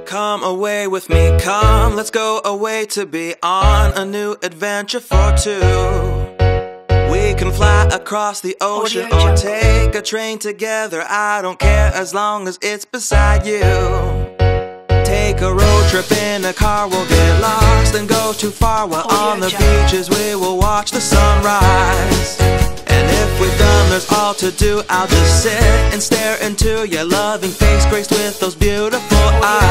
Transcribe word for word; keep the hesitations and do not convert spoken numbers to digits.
Come away with me, come, let's go away to be on a new adventure for two. We can fly across the ocean or take a train together. I don't care as long as it's beside you. Take a road trip in a car, we'll get lost and go too far. While on the beaches we will watch the sunrise. And if we've done there's all to do, I'll just sit and stare into your loving face, graced with those beautiful eyes.